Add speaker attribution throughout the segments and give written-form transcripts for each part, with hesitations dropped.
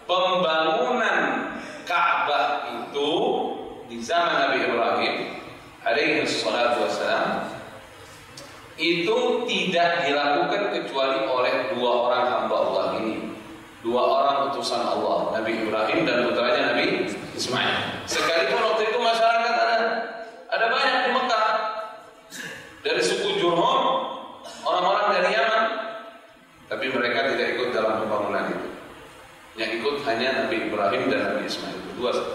Speaker 1: pembangunan Ka'bah itu di zaman Nabi Ibrahim alaihi salatu wassalam itu tidak dilakukan kecuali oleh dua orang hamba Allah ini, dua orang utusan Allah, Nabi Ibrahim dan putranya Nabi Ismail. Sekalipun waktu itu masyarakat ada banyak di Mekah, dari suku Jurhum, orang-orang dari Yaman, tapi mereka tidak ikut dalam pembangunan itu. Yang ikut hanya Nabi Ibrahim dan Nabi Ismail, berdua saja.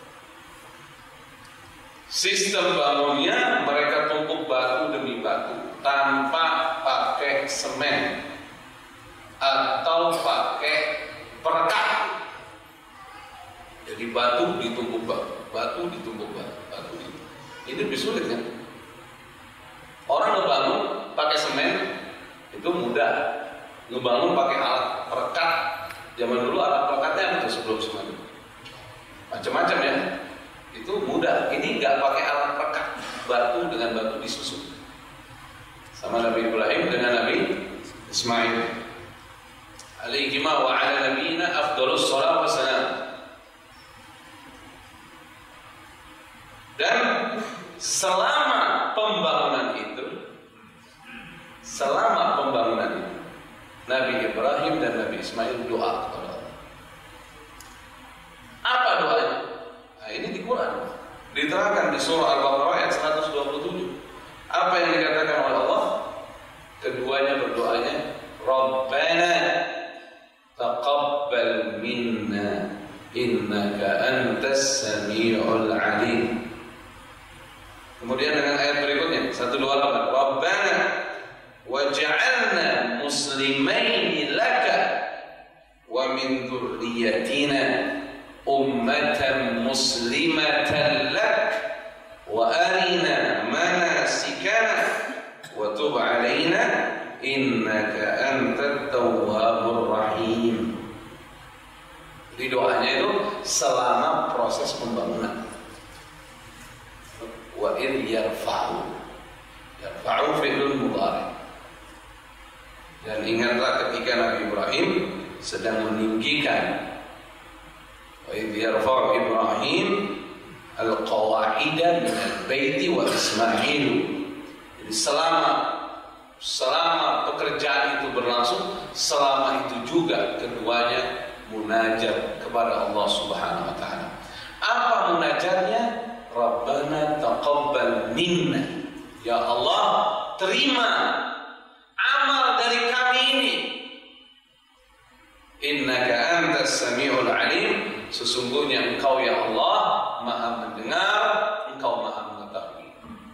Speaker 1: Sistem bangunnya mereka tumpuk batu demi batu tanpa pakai semen atau pakai perekat. Jadi batu ditumpuk batu ditumpuk batu. Ini lebih sulit kan? Orang ngebangun pakai semen itu mudah, ngebangun pakai alat perekat. Zaman dulu alat perekatnya itu sebelum semen macam-macam ya. Itu mudah. Ini nggak pakai alat perekat, batu dengan batu disusun. Sama Nabi Ibrahim dengan Nabi Ismail. Alaihima wa ala nabiyina afdhalus shalawat wassalam. Dan selama pembangunan itu, Nabi Ibrahim dan Nabi Ismail doa kepada Allah. Apa doanya? Nah, ini di Quran diterangkan di surah Al-Baqarah ayat 127. Apa yang dikatakan oleh Allah? Keduanya berdoanya, Rabbana taqabbal minna innaka antas sami'ul alim. Kemudian dengan ayat berikutnya 128, Rabbana waj'alna muslimaini laka wa min dzurriyyatina ummatan muslimatan lak wa arina manasikana wa tub alaina innaka antat tawwabur rahim. Jadi doanya itu selama proses pembangunan. Wa in yarfa'u fi'lun mudhari. Dan ingatlah ketika Nabi Ibrahim sedang meninggikan, wa idh yarfa'u Ibrahim al-qawa'ida min al-baiti wa Ismail. Jadi selama pekerjaan itu berlangsung, selama itu juga keduanya munajat kepada Allah Subhanahu wa taala. Apa munajatnya? Rabbana taqabbal minna. Ya Allah, terima amal dari kami ini. Innaka antas sami'ul alim. Sesungguhnya Engkau ya Allah Maha mendengar, Engkau Maha mengetahui.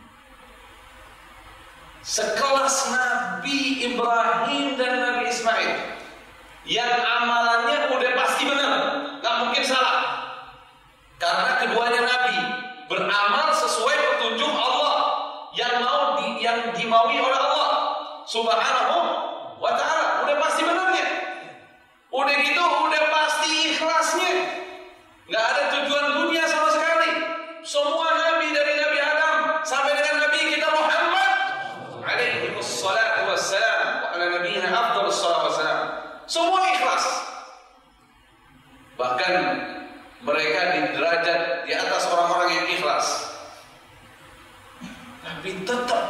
Speaker 1: Sekelas Nabi Ibrahim dan Nabi Ismail yang amalannya udah pasti benar, nggak mungkin salah, karena keduanya Nabi beramal sesuai petunjuk Allah yang dimaui oleh Allah Subhanahu wa ta'ala. Udah pasti benarnya, udah gitu udah pasti ikhlasnya, nggak ada tujuan dunia sama sekali. Semua Nabi dari Nabi Adam sampai dengan Nabi kita Muhammad alaihi wassalatu wassalam wa ala nabiyina afdhalus salatu wassalam, semua ikhlas. Bahkan mereka di derajat di atas orang-orang yang ikhlas, tapi tetap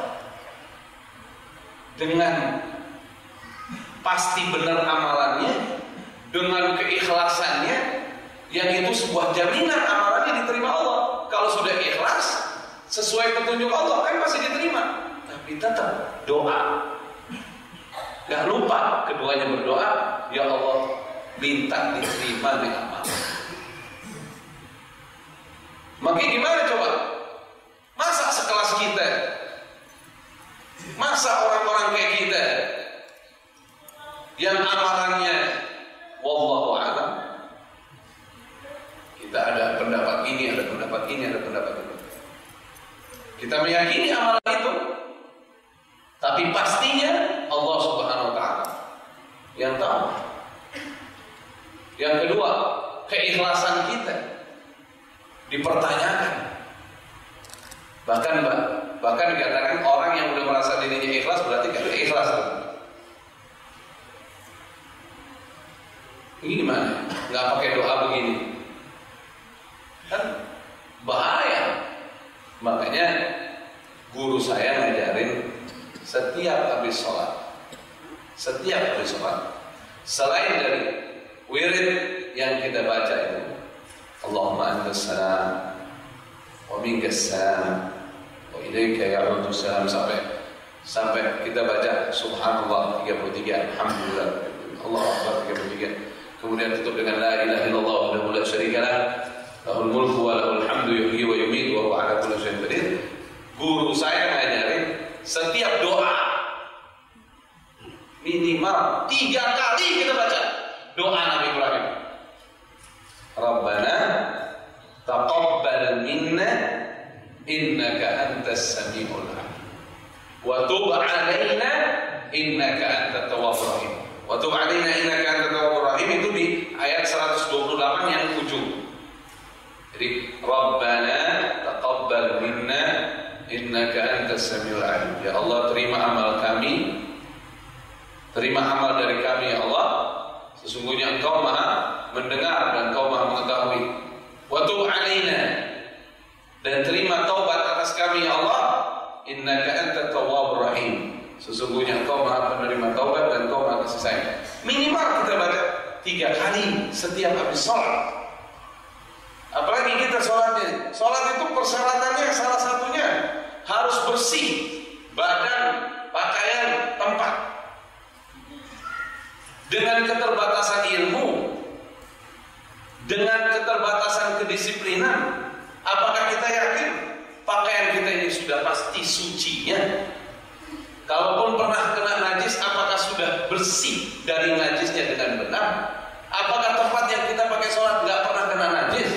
Speaker 1: dengan pasti benar amalannya, dengan keikhlasannya, yang itu sebuah jaminan amalannya diterima Allah. Kalau sudah ikhlas sesuai petunjuk Allah kan pasti diterima. Tapi tetap doa, gak lupa keduanya berdoa, ya Allah minta diterima nih amal. Maka gimana coba? Masa sekelas kita, masa orang-orang kayak kita yang amalannya wallahu a'lam, kita ada pendapat ini, ada pendapat ini, ada pendapat itu, kita meyakini amalan itu, tapi pastinya Allah Subhanahu wa ta'ala yang tahu. Yang kedua, keikhlasan kita dipertanyakan. Bahkan dikatakan orang yang udah merasa dirinya ikhlas berarti gak ada ikhlas. Ini gimana? Gak pakai doa saya ngajarin setiap habis sholat, selain dari wirid yang kita baca itu, Allahumma antas salam wa minkas salam wa ilaika ya'udu salam, sampai kita baca subhanallah 33, alhamdulillah, Allahu akbar 33, kemudian tutup dengan la ilaha illallah wahdahu la syarikalah, lahul mulku wa lahul hamdu yuhyi wa yumiitu wa huwa ala kulli syai'in qadir. Guru saya ngajarin setiap doa minimal 3 kali kita baca doa Nabi Ibrahim. Rabbana taqabbal minna innaka antas samiul alim wa tub alaina innaka antat tawwabur rahim. Wa tub alaina innaka antat tawwabur rahim itu di ayat 128 yang ujung. Jadi Rabbana taqabbal minna innaka antas samiul alim. Ya Allah, terima amal kami, terima amal dari kami ya Allah, sesungguhnya Engkau Maha mendengar dan Engkau Maha mengetahui. Wa tub alaina, dan terima taubat atas kami ya Allah, innaka antat tawwabur rahim, sesungguhnya Engkau Maha penerima taubat dan Engkau Maha kasih sayang. Minimal kita baca 3 kali setiap habis sholat. Apalagi kita sholatnya, sholat itu persyaratannya salah satunya harus bersih badan, pakaian, tempat. Dengan keterbatasan ilmu, dengan keterbatasan kedisiplinan, apakah kita yakin pakaian kita ini sudah pasti sucinya? Kalaupun pernah kena najis, apakah sudah bersih dari najisnya dengan benar? Apakah tempat yang kita pakai sholat nggak pernah kena najis?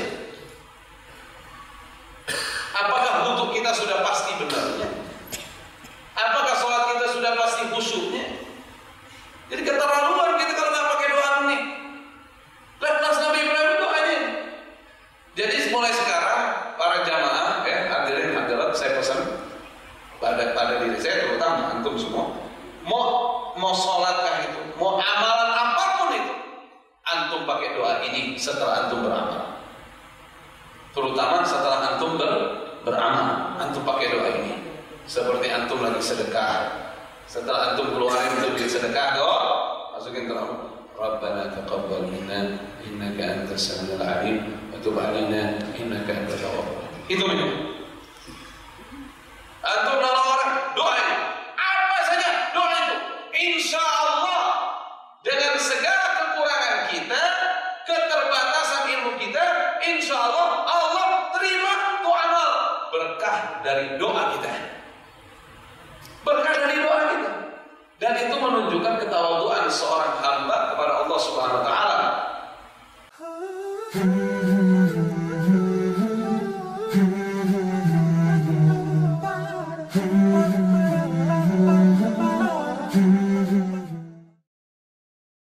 Speaker 1: Apakah wudhu kita sudah pasti benarnya? Apakah sholat kita sudah pasti khusyuknya? Jadi keterlaluan kita kalau nggak pakai doa ini. Lepas Nabi Ibrahim doanya. Jadi mulai sekarang para jamaah, hadirin hadirat, saya pesan pada diri saya, terutama antum semua, mau sholatkah itu, mau amalan apapun itu, antum pakai doa ini setelah antum beramal. Terutama setelah antum beramal, antum pakai doa ini. Seperti antum lagi sedekah, setelah antum keluarin untuk sedekah, doa masukin ke dalam Rabbana taqabbal minna innaka antas samiul alim wa tub alaina innaka antat tawwabur rahim. Itu minum. Antum nolong orang, doa ini. Apa saja doa itu, insya Allah dengan segala kekurangan kita, keterbatasan ilmu kita, insya Allah Allah terima tuh amal, berkah dari doa kita, berkah dari doa kita. Dan itu menunjukkan ketawaduan seorang hamba kepada Allah Subhanahu wa taala.